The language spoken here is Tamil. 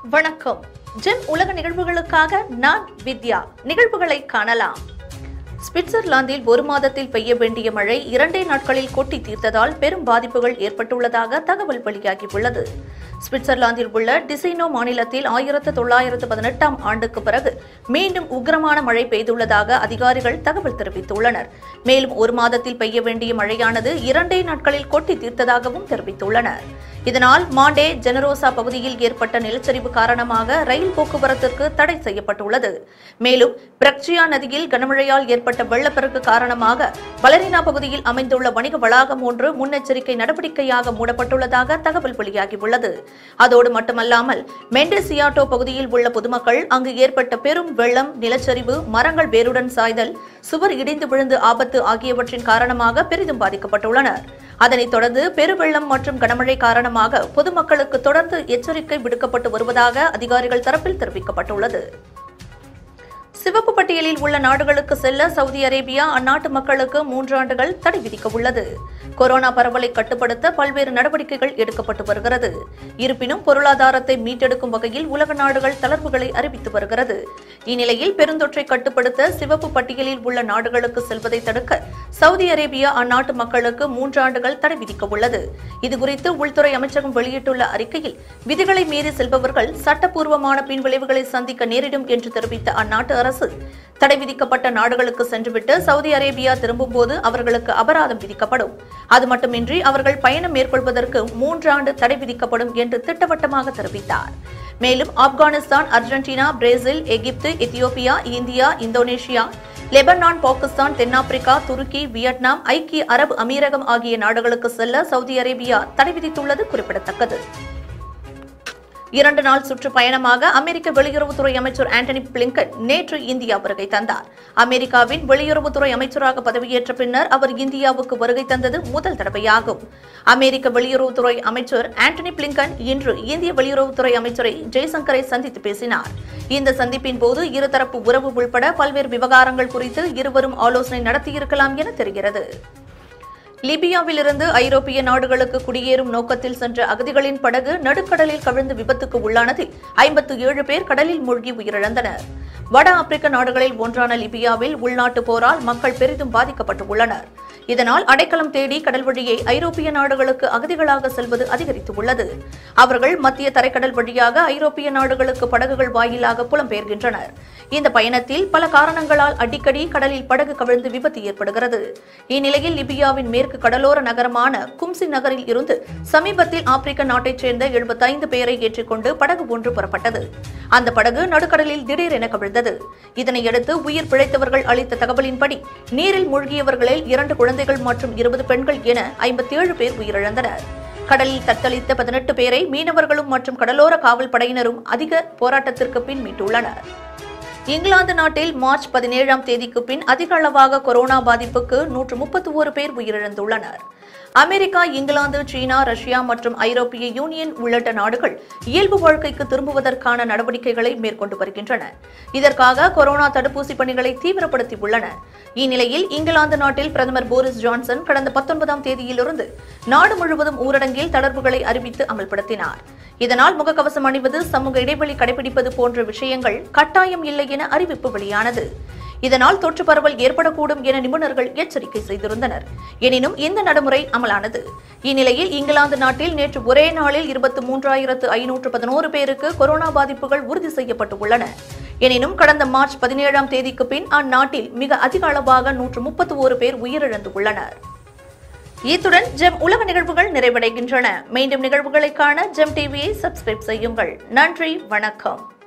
வணக்கம். ஜெம் உலக நிகழ்வுகளுக்காக நான் வித்யா. நிகழ்வுகளை காணலாம். சுவிட்சர்லாந்தில் ஒரு மாதத்தில் பெய்ய வேண்டிய மழை 2 நாட்களில் கொட்டி தீர்த்ததால் பெரும் பாதிப்புகள் ஏற்பட்டுள்ளதாக தகவல் வெளியாகியுள்ளது. சுவிட்சர்லாந்தில் உள்ள டிசினோ மாநிலத்தில் 1918ஆம் ஆண்டுக்கு பிறகு மீண்டும் உக்கிரமான மழை பெய்துள்ளதாக அதிகாரிகள் தகவல் தெரிவித்துள்ளனர். மேலும் ஒரு மாதத்தில் பெய்ய வேண்டிய மழையானது 2 நாட்களில் கொட்டி தீர்த்ததாகவும் தெரிவித்துள்ளனர். இதனால் மாண்டே ஜெனரோசா பகுதியில் ஏற்பட்ட நிலச்சரிவு காரணமாக ரயில் போக்குவரத்திற்கு தடை செய்யப்பட்டுள்ளது. மேலும் பிரக்சியா நதியில் கனமழையால் ஏற்பட்ட வெள்ளப்பெருக்கு காரணமாக பலரினா பகுதியில் அமைந்துள்ள வணிக வளாகம் ஒன்று முன்னெச்சரிக்கை நடவடிக்கையாக மூடப்பட்டுள்ளதாக தகவல் வெளியாகியுள்ளது. அதோடு மட்டுமல்லாமல் மெண்டெசியாட்டோ பகுதியில் உள்ள பொதுமக்கள் அங்கு ஏற்பட்ட பெரும் வெள்ளம், நிலச்சரிவு, மரங்கள் வேருடன் சாய்தல், சுவர் இடிந்து விழுந்து ஆபத்து ஆகியவற்றின் காரணமாக பெரிதும் பாதிக்கப்பட்டுள்ளனர். அதனைத் தொடர்ந்து பெருவெள்ளம் மற்றும் கனமழை காரணமாக பொதுமக்களுக்கு தொடர்ந்து எச்சரிக்கை விடுக்கப்பட்டு வருவதாக அதிகாரிகள் தரப்பில் தெரிவிக்கப்பட்டுள்ளது. சிவப்பு பட்டியலில் உள்ள நாடுகளுக்கு செல்ல சவுதி அரேபியா அந்நாட்டு மக்களுக்கு 3 ஆண்டுகள் தடை விதிக்க உள்ளது. கொரோனா பரவலை கட்டுப்படுத்த பல்வேறு நடவடிக்கைகள் எடுக்கப்பட்டு வருகிறது. இருப்பினும் பொருளாதாரத்தை மீட்டெடுக்கும் வகையில் உலக நாடுகள் தளர்வுகளை அறிவித்து வருகிறது. இந்நிலையில் பெருந்தொற்றை கட்டுப்படுத்த சிவப்பு பட்டியலில் உள்ள நாடுகளுக்கு செல்வதை தடுக்க சவுதி அரேபியா அந்நாட்டு மக்களுக்கு 3 ஆண்டுகள் தடை விதிக்க உள்ளது. இதுகுறித்து உள்துறை அமைச்சகம் வெளியிட்டுள்ள அறிக்கையில், விதிகளை மீறி செல்பவர்கள் சட்டப்பூர்வமான பின்விளைவுகளை சந்திக்க நேரிடும் என்று தெரிவித்த அந்நாட்டு அரசு, தடை விதிக்கப்பட்ட நாடுகளுக்கு சென்றுவிட்டு சவுதி அரேபியா திரும்பும்போது அவர்களுக்கு அபராதம் விதிக்கப்படும். அது மட்டுமின்றி அவர்கள் பயணம் மேற்கொள்வதற்கு 3 ஆண்டு தடை விதிக்கப்படும் என்று திட்டவட்டமாக தெரிவித்தார். மேலும் Afghanistan, Argentina, Brazil, Egypt, Ethiopia, India, Indonesia, Lebanon, Pakistan, தென்னாப்பிரிக்கா, துருக்கி, வியட்நாம், ஐக்கிய அரபு அமீரகம் ஆகிய நாடுகளுக்கு செல்ல சவுதி அரேபியா தடை விதித்துள்ளது குறிப்பிடத்தக்கது. 2 நாள் சுற்றுப்பயணமாக அமெரிக்க வெளியுறவுத்துறை அமைச்சர் ஆண்டனி பிளிங்கன் நேற்று இந்தியா வருகை தந்தார். அமெரிக்காவின் வெளியுறவுத்துறை அமைச்சராக பதவியேற்ற பின்னர் அவர் இந்தியாவுக்கு வருகை தந்தது முதல் தடவையாகும். அமெரிக்க வெளியுறவுத்துறை அமைச்சர் ஆண்டனி பிளிங்கன் இன்று இந்திய வெளியுறவுத்துறை அமைச்சரை ஜெய்சங்கரை சந்தித்து பேசினார். இந்த சந்திப்பின் போது இருதரப்பு உறவு உள்பட பல்வேறு விவகாரங்கள் குறித்து இருவரும் ஆலோசனை நடத்தியிருக்கலாம் என தெரிகிறது. லிபியாவிலிருந்து ஐரோப்பிய நாடுகளுக்கு குடியேறும் நோக்கத்தில் சென்ற அகதிகளின் படகு நடுக்கடலில் கவிழ்ந்து விபத்துக்கு உள்ளானதில் 57 பேர் கடலில் மூழ்கி உயிரிழந்தனர். வட ஆப்பிரிக்க நாடுகளில் ஒன்றான லிபியாவில் உள்நாட்டு போரால் மக்கள் பெரிதும் பாதிக்கப்பட்டுள்ளனர். இதனால் அடைக்கலம் தேடி கடல் வழியே ஐரோப்பிய நாடுகளுக்கு அகதிகளாக செல்வது அதிகரித்துள்ளது. அவர்கள் மத்திய தரைக்கடல் வழியாக ஐரோப்பிய நாடுகளுக்கு படகுகள் வாயிலாக புலம்பெயர்கின்றனர். இந்த பயணத்தில் பல காரணங்களால் அடிக்கடி கடலில் படகு கவிழ்ந்து விபத்து ஏற்படுகிறது. இந்நிலையில் லிபியாவின் மேற்கு கடலோர நகரமான கும்சி நகரில் இருந்து சமீபத்தில் ஆப்பிரிக்க நாட்டைச் சேர்ந்த 75 பேரை ஏற்றிக்கொண்டு படகு ஒன்று புறப்பட்டது. அந்த படகு நடுக்கடலில் திடீரென கவிழ்ந்தது. இதனையடுத்து உயிர் பிழைத்தவர்கள் அளித்த தகவலின்படி நீரில் மூழ்கியவர்களில் 2 குழந்தைகள் மற்றும் 20 பெண்கள் என 57 பேர் உயிரிழந்தனர். கடலில் தத்தளித்த 18 பேரை மீனவர்களும் மற்றும் கடலோர காவல் படையினரும் அதிக போராட்டத்திற்கு பின் மீட்டுள்ளனர். இங்கிலாந்து நாட்டில் மார்ச் 17ஆம் தேதிக்கு பின் அதிக அளவாக கொரோனா பாதிப்புக்கு 131 பேர் உயிரிழந்துள்ளனர். அமெரிக்கா, இங்கிலாந்து, சீனா, ரஷ்யா மற்றும் ஐரோப்பிய யூனியன் உள்ளிட்ட நாடுகள் இயல்பு வாழ்க்கைக்கு திரும்புவதற்கான நடவடிக்கைகளை மேற்கொண்டு வருகின்றன. இதற்காக கொரோனா தடுப்பூசி பணிகளை தீவிரப்படுத்தியுள்ளன. இந்நிலையில் இங்கிலாந்து நாட்டில் பிரதமர் போரிஸ் ஜான்சன் கடந்த 19ஆம் தேதியிலிருந்து நாடு முழுவதும் ஊரடங்கில் தளர்வுகளை அறிவித்து அமல்படுத்தினார். இதனால் முகக்கவசம் அணிவது, சமூக இடைவெளி கடைபிடிப்பது போன்ற விஷயங்கள் கட்டாயம் இல்லை என அறிவிப்பு வெளியானது. இதனால் தொற்று பரவல் ஏற்படக்கூடும் என நிபுணர்கள் எச்சரிக்கை செய்திருந்தனர். எனினும் இந்த நடைமுறை அமலானது. இந்நிலையில் இங்கிலாந்து நாட்டில் நேற்று ஒரே நாளில் 23,511 பேருக்கு கொரோனா பாதிப்புகள் உறுதி செய்யப்பட்டுள்ளன. எனினும் கடந்த மார்ச் 17ஆம் தேதிக்கு பின் அந்நாட்டில் மிக அதிக அளவாக 131 பேர் உயிரிழந்துள்ளனர். இத்துடன் ஜெம் உலக நிகழ்வுகள் நிறைவடைகின்றன. மீண்டும் நிகழ்வுகளை காண ஜெம் டிவியை சப்ஸ்கிரைப் செய்யுங்கள். நன்றி, வணக்கம்.